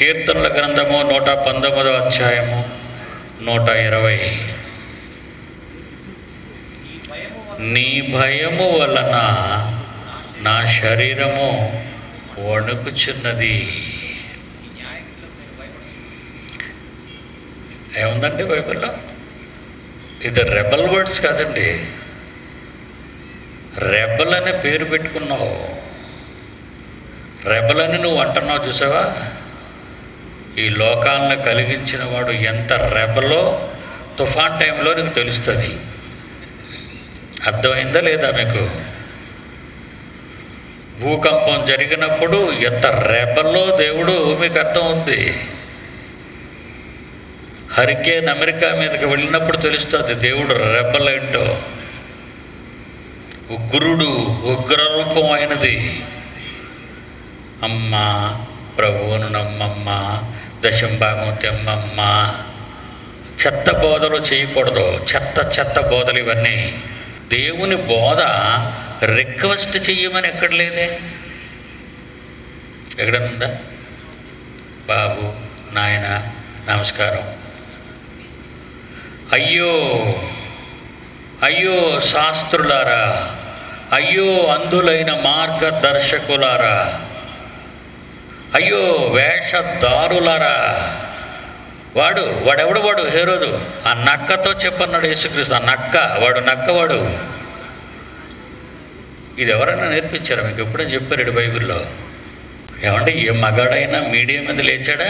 కీర్తనల గ్రంథము 119వ అధ్యాయము 120. నీ భయము వలన నా శరీరము వణుకుచున్నది. ఏముందండి బైబిల్లో? ఇది రెబల్ వర్డ్స్ కాదండి. రెబల్ అనే పేరు పెట్టుకున్నావు. రెబల్ అని నువ్వు అంటున్నావు. చూసావా, ఈ లోకాలను కలిగించిన వాడు ఎంత రెబలో తుఫాన్ టైంలో నీకు తెలుస్తుంది. అర్థమైందా లేదా మీకు? భూకంపం జరిగినప్పుడు ఎంత రెబల్లో దేవుడు మీకు అర్థమవుద్ది. హరికేన్ అమెరికా మీదకి వెళ్ళినప్పుడు తెలుస్తుంది దేవుడు రెబల్ ఏంటో. ఉగ్రుడు, ఉగ్రరూపం అయినది. అమ్మ ప్రభువును నమ్మమ్మ, దశంభాగం తెమ్మమ్మ. చెత్త బోధలు చేయకూడదు. చెత్త బోధలు ఇవన్నీ. దేవుని బోధ రిక్వెస్ట్ చెయ్యమని ఎక్కడ లేదే. ఎక్కడనుందా? బాబు, నాయన నమస్కారం. అయ్యో అయ్యో శాస్త్రులారా, అయ్యో అంధులైన మార్గదర్శకులారా, అయ్యో వేషధారులారా. వాడెవడు హేరోదు? ఆ నక్కతో చెప్పన్నాడు యేసుక్రీస్తు. ఆ నక్క, నక్కవాడు. ఇది ఎవరైనా నేర్పించారా మీకు? ఎప్పుడైనా చెప్పారు బైబిల్లో? ఏమంటే ఏ మగాడైనా మీడియా మీద లేచాడా?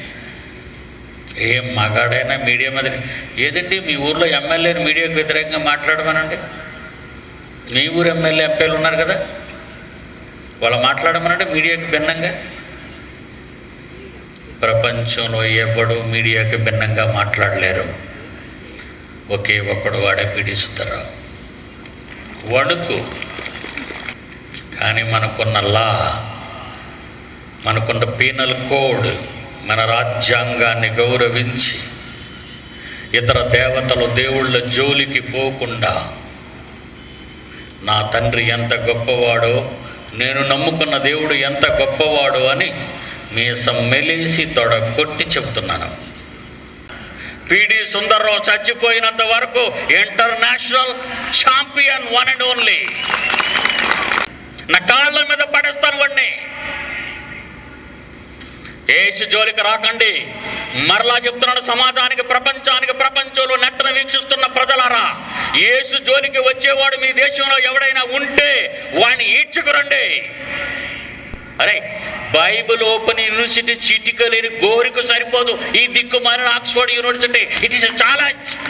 ఏ మగాడైనా మీడియా మీద ఏదండి? మీ ఊర్లో ఎమ్మెల్యేని మీడియాకు వ్యతిరేకంగా మాట్లాడమనండి. మీ ఊరు ఎమ్మెల్యే ఎంపీలు ఉన్నారు కదా, వాళ్ళు మాట్లాడమనంటే మీడియాకి భిన్నంగా. ప్రపంచంలో ఎవడు మీడియాకి భిన్నంగా మాట్లాడలేరు. ఒకే ఒక్కడు, వాడే పీడి సుందరరావు. వణుకు. కానీ మనకున్న లా, మనకున్న పీనల్ కోడ్, మన రాజ్యాంగాన్ని గౌరవించి ఇతర దేవతలు, దేవుళ్ళ జోలికి పోకుండా నా తండ్రి ఎంత గొప్పవాడో, నేను నమ్ముకున్న దేవుడు ఎంత గొప్పవాడో అని మీసం మెలేసి తొడగొట్టి చెబుతున్నాను. పీడి సుందర్రావు చచ్చిపోయినంత వరకు international champion, one and only. నా కాళ్ళ మీద పడేస్తాను వాడిని. యేసు జోలికి రాకండి. మరలా చెప్తున్నాడు సమాజానికి, ప్రపంచానికి, ప్రపంచంలో నెట్టను వీక్షిస్తున్న ప్రజలారా, యేసు జోలికి వచ్చేవాడు మీ దేశంలో ఎవడైనా ఉంటే వాడిని ఈడ్చుకురండి. అరే, బైబిల్ ఓపెన్ యూనివర్సిటీ చిటికలేని గోరికి సరిపోదు. ఈ దిక్కుమాలిన ఆక్స్ఫర్డ్ యూనివర్సిటీ, ఇట్ ఈస్ చాలా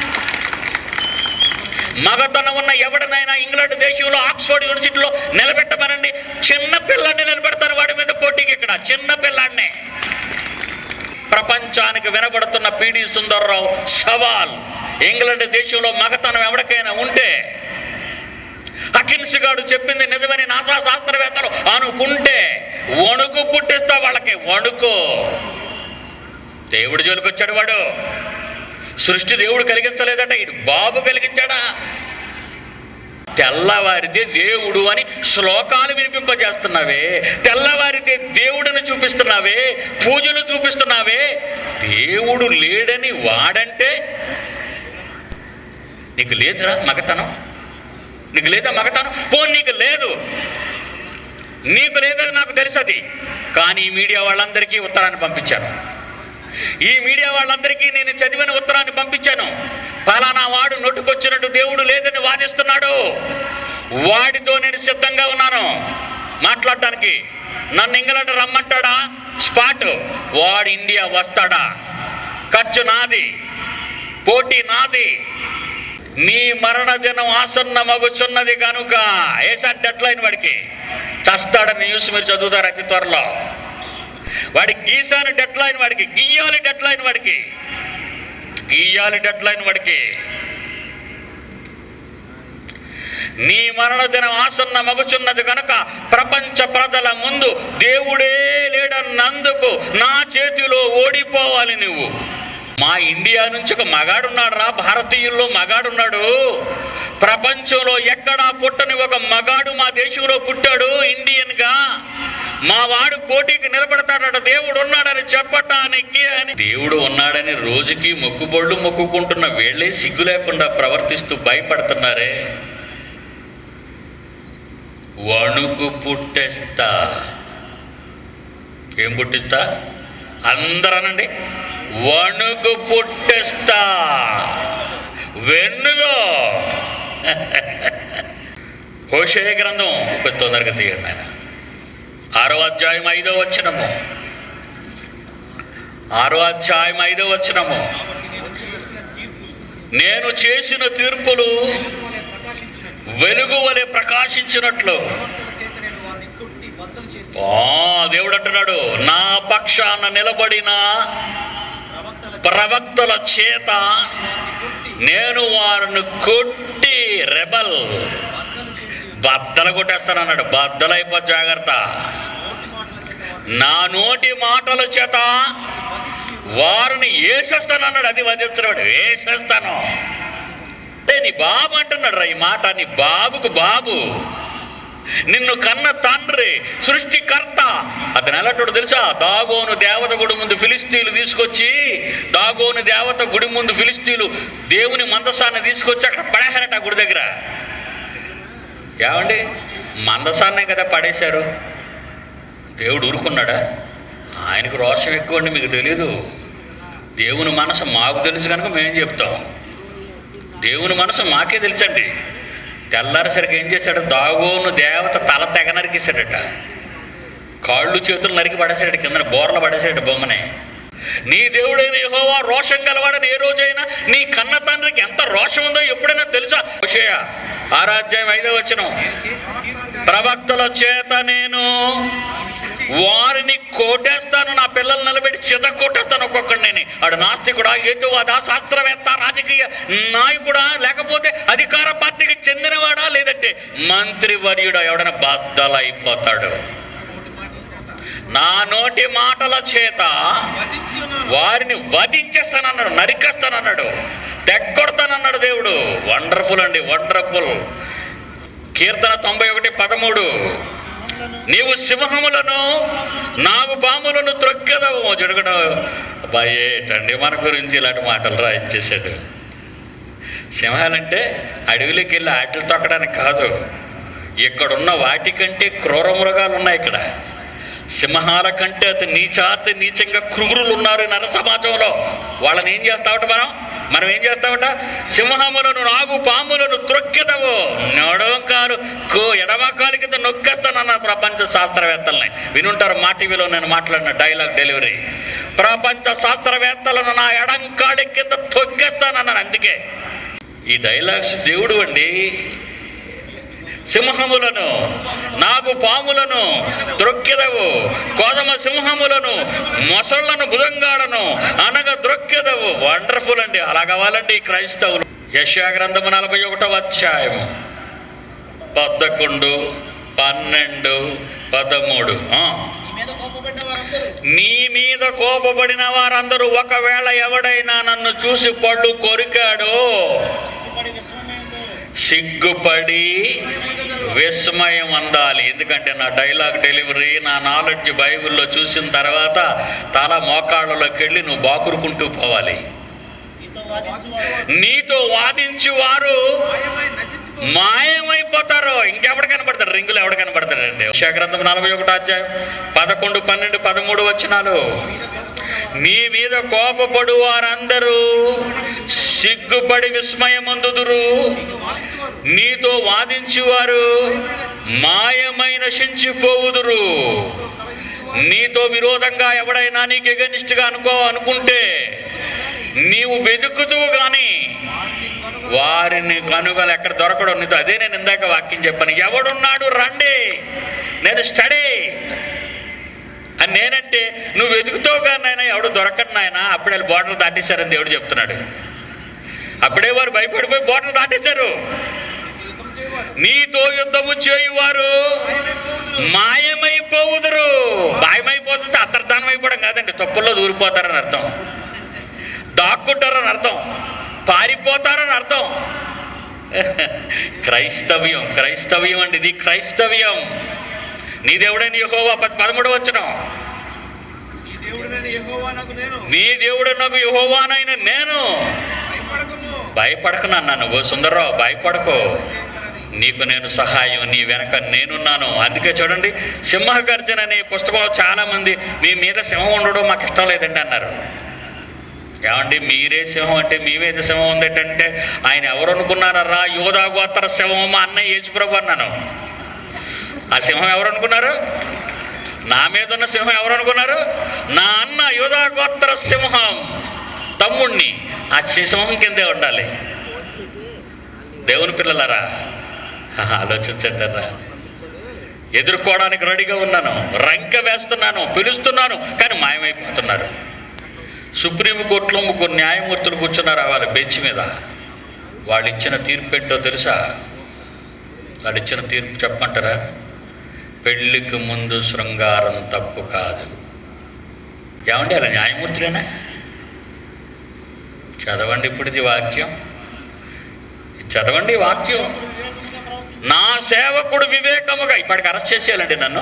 మగతనం ఉన్న ఎవడనైనా ఇంగ్లాండ్ దేశంలో ఆక్స్ఫర్డ్ యూనివర్సిటీలో నిలబెట్టమనండి. చిన్న పిల్లాన్ని నిలబెడతారు వాడి మీద పోటీకి. ఇక్కడ చిన్న పిల్లాన్నే. ప్రపంచానికి వినబడుతున్న పీడి సుందర్రావు సవాల్. ఇంగ్లాండ్ దేశంలో మగతనం ఎవరికైనా ఉంటే, అకిన్స్ గారు చెప్పింది నిజమని నాసా శాస్త్రవేత్తలు అనుకుంటే వణుకు పుట్టిస్తా వాళ్ళకి. వణుకు. దేవుడి జోలికి వచ్చాడు వాడు. సృష్టి దేవుడు కలిగించలేదట, ఇటు బాబు కలిగించాడా? తెల్లవారితే దేవుడు అని శ్లోకాలు వినిపింపజేస్తున్నావే, తెల్లవారితే దేవుడిని చూపిస్తున్నావే, పూజలు చూపిస్తున్నావే. దేవుడు లేడని వాడంటే నీకు లేదురా మగతనం? నీకు లేదా మగతనం? నీకు లేదు, నీకు లేదని నాకు తెలుసది. కానీ ఈ మీడియా వాళ్ళందరికీ ఉత్తరాన్ని పంపించాను. ఈ మీడియా వాళ్ళందరికీ నేను చదివిన ఉత్తరాన్ని పంపించాను. ఫలానా వాడు నొట్టుకొచ్చినట్టు దేవుడు లేదని వాదిస్తున్నాడు. వాడితో నేను సిద్ధంగా ఉన్నాను మాట్లాడటానికి. నన్ను ఇంగ్లాండ్ రమ్మంటాడా? స్పాట్. వాడు ఇండియా వస్తాడా? ఖర్చు నాది, పోటీ నాది. నీ మరణ దినం ఆసన్నమగుచున్నది కనుక ఏసారి డెడ్లైన్. వాడికి చస్తాడని న్యూస్ మీరు చదువుతారు అతి త్వరలో. వాడికి గీసాను డెడ్లైన్, వాడికి గీయాలి డెడ్లైన్, వాడికి గీయాలి డెడ్లైన్. వాడికి నీ మరణ దినం ఆసన్నమగుచున్నది కనుక ప్రపంచ ప్రజల ముందు దేవుడే లేడన్నందుకు నా చేతిలో ఓడిపోవాలి నువ్వు. మా ఇండియా నుంచి ఒక మగాడున్నాడు రా, భారతీయుల్లో మగాడున్నాడు. ప్రపంచంలో ఎక్కడా పుట్టని ఒక మగాడు మా దేశంలో పుట్టాడు ఇండియన్గా. మా వాడు పోటీకి నిలబడతాడట దేవుడు ఉన్నాడని చెప్పటానికి అని. దేవుడు ఉన్నాడని రోజుకి మొక్కుబళ్ళు మొక్కుకుంటున్న వీళ్ళే సిగ్గు లేకుండా ప్రవర్తిస్తూ భయపడుతున్నారే. వణుకు పుట్టేస్తా. ఏం పుట్టిస్తా? అందరనండి, వణుకు పుట్టేస్తా వెన్నులో. హోషేయ గ్రంథం తొందరగా తీయండి ఆయన. 6వ అధ్యాయం 5వ వచనము. 6వ అధ్యాయం 5వ వచనము. నేను చేసిన తీర్పులు వెలుగు వలె ప్రకాశించినట్లు. దేవుడు అంటున్నాడు, నా పక్షాన నిలబడిన ప్రవక్తల చేత నేను వారిని కొట్టి రెబల్ బద్దలు కొట్టేస్తానన్నాడు. బద్దలైపో, జాగ్రత్త. నా నోటి మాటల చేత వారిని వేసేస్తానన్నాడు. అది వదిలిస్తున్నాడు, వేసేస్తాను. నీ బాబు అంటున్నాడు రా ఈ మాట. నీ బాబుకు బాబు, నిన్ను కన్న తండ్రి, సృష్టికర్త. అతను ఎలాంటి తెలుసా? దాగోను దేవత గుడి ముందు ఫిలిస్తీన్లు తీసుకొచ్చి, దాగోను దేవత గుడి ముందు ఫిలిస్తీన్లు దేవుని మందసాన్ని తీసుకొచ్చి అక్కడ పడేశారట గుడి దగ్గర. ఏమండి, మందసాన్నే కదా పడేశారు. దేవుడు ఊరుకున్నాడా? ఆయనకు రోషం ఎక్కువ అండి, మీకు తెలీదు. దేవుని మనసు మాకు తెలుసు కనుక మేము చెప్తాం. దేవుని మనసు మాకే తెలుసండి. తెల్లారేసరికి ఏం చేశాడు? దాగోను దేవత తల తెగ నరికేశాడట. కాళ్ళు చేతులు నరికి పడేసాడు, కింద బోర్లు పడేసాడు బొమ్మనే. నీ దేవుడైన యెహోవా రోషం గలవాడని ఏ రోజైనా నీ కన్న తండ్రికి ఎంత రోషం ఉందో ఎప్పుడైనా తెలుసా? హోషేయ 6వ అధ్యాయం 5వ వచనం. ప్రవక్తల చేత నేను వారిని కొట్టేస్తాను, నా పిల్లలు నిలబెట్టి చిత కొట్టేస్తాను ఒక్కొక్కడిని. ఆడు నాస్తికుడా, హేతువాదా, శాస్త్రవేత్త, రాజకీయ నాయకుడా, లేకపోతే అధికార పార్టీకి చెందినవాడా, లేదంటే మంత్రి వర్యుడా, ఎవడైనా బద్దలైపోతాడు. నా నోటి మాటల చేత వారిని వధించేస్తానన్నాడు, నరికేస్తానన్నాడు, తెగ్గొడతానన్నాడు దేవుడు. వండర్ఫుల్ అండి, వండర్ఫుల్. కీర్తన 91:13. నీవు సింహములను నాగుపాములను త్రొక్కెదవు. జరుగుడు భయేటండి మన గురించి ఇలాంటి మాటలు రాయించేశాడు. సింహాలంటే అడవిలోకి వెళ్ళి ఆటలు తొక్కడానికి కాదు. ఇక్కడున్న వాటికంటే క్రూర మృగాలు ఉన్నాయి ఇక్కడ. సింహాల కంటే అతి నీచంగా క్రూరులు ఉన్నారు నర సమాజంలో. వాళ్ళని ఏం చేస్తావట మనం ఏం చేస్తామట? సింహములను నాగు పాములను త్రొక్కెదవు, నడవంకాలు ఎడమకాలు కింద నొక్కేస్తానన్న ప్రపంచ శాస్త్రవేత్తలని. వినుంటారు మా టీవీలో నేను మాట్లాడిన డైలాగ్ డెలివరీ. ప్రపంచ శాస్త్రవేత్తలను నా ఎడంకాళి కింద తొక్కేస్తానన్నాను. అందుకే ఈ డైలాగ్స్ దేవుడు అండి. సింహములను నాగు పాములను త్రొక్కెదవు, కోదమ సింహములను మొసళ్లను భుజంగాడను అనగా త్రొక్కెదవు. వండర్ఫుల్ అండి. అలా కావాలండి క్రైస్తవులు. యెషయా గ్రంథము 41వ అధ్యాయము 11, 12, 13. నీ మీద కోపపడిన వారందరూ ఒకవేళ ఎవడైనా నన్ను చూసి పళ్ళు కొరికాడో సిగ్గుపడి విస్మయం అందాలి. ఎందుకంటే నా డైలాగ్ డెలివరీ, నా నాలెడ్జ్ బైబిల్లో చూసిన తర్వాత తల మోకాళ్ళలోకి వెళ్ళి నువ్వు బాకురుకుంటూ పోవాలి. నీతో వాదించి వారు మాయమైపోతారు. ఇంకెవడు కనబడతాడు? రింగులు ఎవడు కనబడతాడండి? యెషయా గ్రంథం 41వ అధ్యాయం 11, 12, 13 వచనాలు. నీ మీద కోపపడు వారందరూ సిగ్గుపడి విస్మయమందుదురు, నీతో వాదించి వారు మాయమై నశించిపోవుదురు. నీతో విరోధంగా ఎవడైనా నీకు ఎగనిస్ట్గా అనుకుంటే నీవు వెతుకుతువు కానీ వారిని కనుగొని ఎక్కడ దొరకడం నీతో. అదే నేను ఇందాక వాక్యం చెప్పాను. ఎవడున్నాడు రండి, నేను స్టడీ అని నేనంటే నువ్వు వెతుకుతావు కానీ నాయన ఎవడు దొరకడు నాయన. అప్పుడే బోర్డర్ దాటేశారని దేవుడు చెప్తున్నాడు. అప్పుడే వారు భయపడిపోయి బోర్డర్ దాటేశారు. నీతో యుద్ధము చేయువారు మాయమైపోవుదురు. మాయమైపోతుంటే అంతర్ధానం అయిపోవడం కాదండి, తొక్కుల్లో దూరిపోతారని అర్థం, దాక్కుంటారని అర్థం, పారిపోతారని అర్థం. క్రైస్తవ్యం అండి, ఇది క్రైస్తవ్యం. నీ దేవుడైన యెహోవా 13వ వచనం, నీ దేవుడనగు యెహోవానైన నేను భయపడకనన్నా. నువ్వు సుందర్రావు భయపడకు, నీకు నేను సహాయం, నీ వెనక నేనున్నాను. అందుకే చూడండి, సింహగర్జన అనే పుస్తకంలో చాలామంది మీ మీద సింహం ఉండడం మాకు ఇష్టం లేదండి అన్నారు. ఏమండి, మీరే సింహం అంటే మీ మీద సింహం ఉందేటంటే ఆయన ఎవరు అనుకున్నారా? యోధా గోత్ర సింహం మా అన్నయ్య యేసుప్రభు అన్నాను. ఆ సింహం ఎవరు అనుకున్నారు? నా మీద ఉన్న సింహం ఎవరు అనుకున్నారు? నా అన్న యోధా గోత్ర సింహం తమ్ముణ్ణి. ఆ సింహం కిందే ఉండాలి. దేవుని పిల్లలారా ఆలోచించండిరా. ఎదుర్కోవడానికి రెడీగా ఉన్నాను, రంకె వేస్తున్నాను, పిలుస్తున్నాను, కానీ మాయమైపోతున్నారు. సుప్రీంకోర్టులో 3 న్యాయమూర్తులు కూర్చున్నారు వాళ్ళ బెంచ్ మీద. వాళ్ళు ఇచ్చిన తీర్పు ఏంటో తెలుసా? వాళ్ళు ఇచ్చిన తీర్పు చెప్పమంటారా? పెళ్ళికి ముందు శృంగారం తప్పు కాదు. ఏమండి, అలా న్యాయమూర్తులేనా? చదవండి ఇప్పుడు ఇది వాక్యం, చదవండి వాక్యం. నా సేవకుడు వివేకముగా, ఇప్పటికి అరెస్ట్ చేసేయాలండి నన్ను.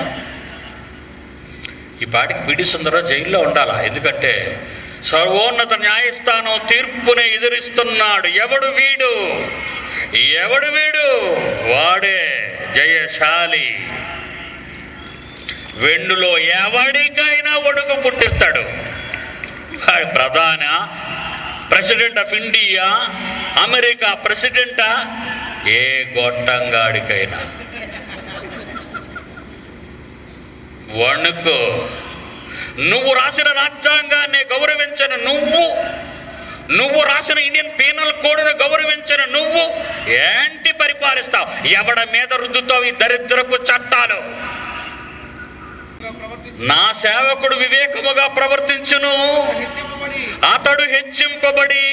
ఈ పాటికి పిడి సుందరరావు జైల్లో ఉండాలా? ఎందుకంటే సర్వోన్నత న్యాయస్థానం తీర్పునే ఎదురిస్తున్నాడు. ఎవడు వీడు? ఎవడు వీడు? వాడే జయశాలి. వెన్నులో ఎవడికైనా ఒడుగు పుట్టిస్తాడు. ప్రధాన ప్రెసిడెంట్ ఆఫ్ ఇండియా, అమెరికా ప్రెసిడెంటా, ఏ గొట్టంగాడికైనా వణుకు. నువ్వు రాసిన రాజ్యాంగాన్ని గౌరవించను నువ్వు రాసిన ఇండియన్ పీనల్ కోడ్ను గౌరవించను నువ్వు ఏంటి పరిపాలిస్తావు? ఎవడ మీద రుద్దుతావు ఈ దరిద్రపు చట్టాలు? నా సేవకుడు వివేకముగా ప్రవర్తించును, అతడు హెచ్చింపబడి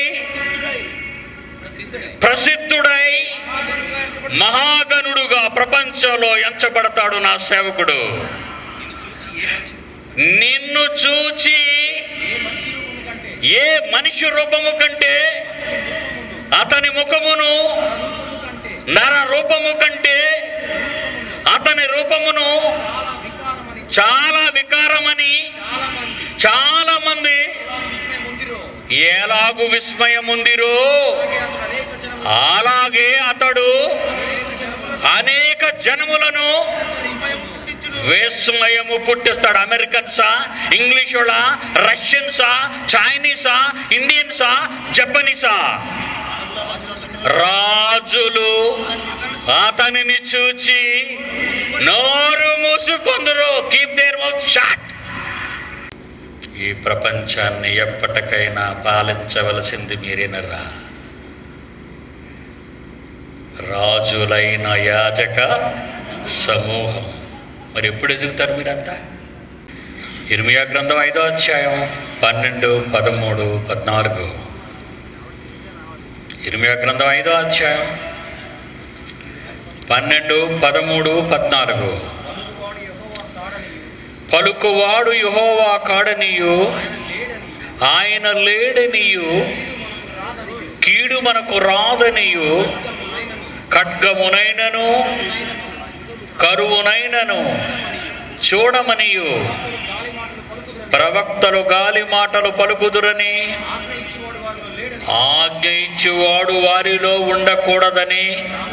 ప్రసిద్ధుడై మహాగణుడుగా ప్రపంచంలో ఎంచబడతాడు. నా సేవకుడు నిన్ను చూచి ఏ మనిషి రూపము కంటే, అతని ముఖమును నర రూపము కంటే అతని రూపమును చాలా వికారమని చాలా మంది ఎలాగు విస్మయముందిరో, అలాగే అతడు అనేక జనములను విస్మయము పుట్టిస్తాడు. అమెరికన్సా, ఇంగ్లీషులా, రష్యన్సా, చైనీసా, ఇండియన్సా, జపనీసా? రాజులు అతనిని చూచి నోరు మూసుకొందురు. Keep their mouth shut. ఈ ప్రపంచాన్ని ఎప్పటికైనా పాలించవలసింది మీరేనరా? రాజులైన యాజక సమూహం. మరి ఎప్పుడు ఎదుగుతారు మీరంతా? ఇర్మియా గ్రంథం 5వ అధ్యాయం 12, 13, 14. ఇర్మియా గ్రంథం 5వ అధ్యాయం 12, 13, 14. పలుకువాడు యెహోవా కాడనియు, ఆయన లేడనియు, కీడు మనకు రాదనియు, ఖడ్గమునైనను కరువునైనను చూడమనియు, ప్రవక్తలు గాలి మాటలు పలుకుదురని ఆజ్ఞ ఇచ్చువాడు వారిలో ఉండకూడదని,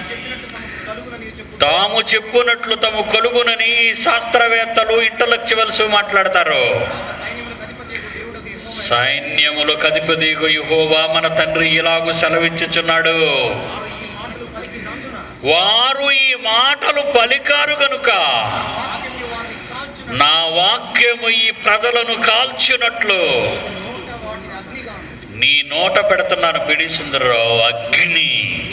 తాము చెప్పునట్లు తాము కలుగునని శాస్త్రవేత్తలు, ఇంటలెక్చువల్స్ మాట్లాడతారు. సైన్యములకు అధిపతియగు యెహోవా మన తండ్రి ఇలాగు సెలవిచ్చుచున్నాడు, వారు ఈ మాటలు పలికారు గనుక నా వాక్యము ఈ ప్రజలను కాల్చినట్లు నీ నోట పెడుతున్నాను. పిడి సుందరరావు, అగ్ని.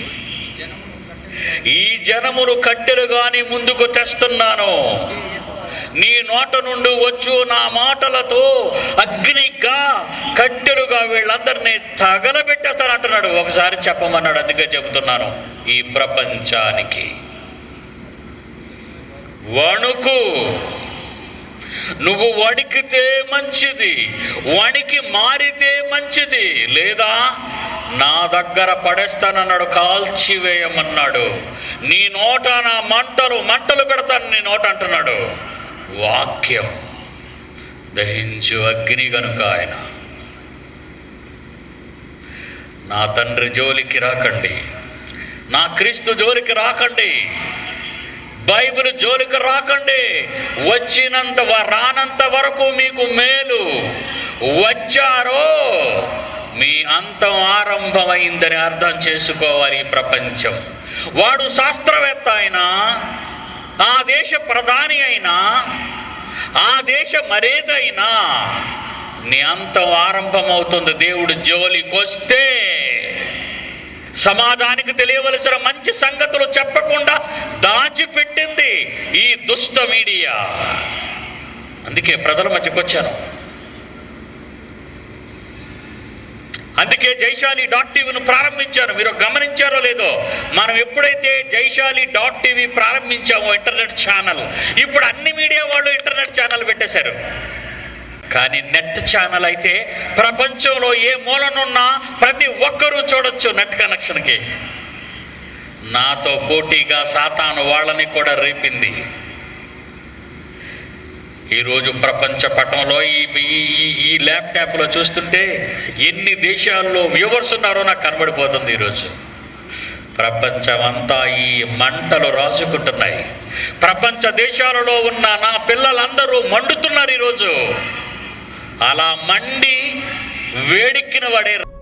ఈ జనములు కట్టెలుగాని ముందుకు తెస్తున్నాను. నీ నోట నుండి వచ్చు నా మాటలతో అగ్నిగా కట్టెలుగా వీళ్ళందరినీ తగలబెట్టేస్తానంటున్నాడు. ఒకసారి చెప్పమన్నాడు, అందుకే చెబుతున్నాను. ఈ ప్రపంచానికి వణుకు. నువ్వు వణికితే మంచిది, వణికి మారితే మంచిది, లేదా నా దగ్గర పడేస్తానన్నాడు, కాల్చివేయమన్నాడు. నీ నోట నా మంటలు పెడతాను నీ నోట అంటున్నాడు. వాక్యం దహించు అగ్ని గనుక ఆయన. నా తండ్రి జోలికి రాకండి, నా క్రీస్తు జోలికి రాకండి, బైబిల్ జోలికి రాకండి. రానంత వరకు మీకు మేలు, వచ్చారో మీ అంతం ఆరంభమైందని అర్థం చేసుకోవాలి ఈ ప్రపంచం. వాడు శాస్త్రవేత్త అయినా, ఆ దేశ ప్రధాని అయినా, ఆ దేశ మరేదైనా నీ అంతం ఆరంభమవుతుంది దేవుడు జోలికి వస్తే. సమాజానికి తెలియవలసిన మంచి సంగతులు చెప్పకుండా దాచిపెట్టింది ఈ దుష్ట మీడియా. అందుకే ప్రజల మధ్యకు వచ్చాను. అందుకే జైశాలి.టీవీను ప్రారంభించాను. మీరు గమనించారో లేదో, మనం ఎప్పుడైతే జైశాలి.టీవీ ప్రారంభించామో ఇంటర్నెట్ ఛానల్, ఇప్పుడు అన్ని మీడియా వాళ్ళు ఇంటర్నెట్ ఛానల్ పెట్టేశారు. కానీ నెట్ ఛానల్ అయితే ప్రపంచంలో ఏ మూలనున్నా ప్రతి ఒక్కరూ చూడొచ్చు నెట్ కనెక్షన్కి. నాతో పోటీగా సాతాను వాళ్ళని కూడా రేపింది. ఈరోజు ప్రపంచ పటంలో ఈ ల్యాప్టాప్లో చూస్తుంటే ఎన్ని దేశాల్లో వ్యూవర్స్ ఉన్నారో నాకు కనబడిపోతుంది. ఈరోజు ప్రపంచమంతా ఈ మంటలు రాసుకుంటున్నాయి. ప్రపంచ దేశాలలో ఉన్న నా పిల్లలందరూ మండుతున్నారు ఈరోజు. అలా మండి వేడెక్కిన వాడే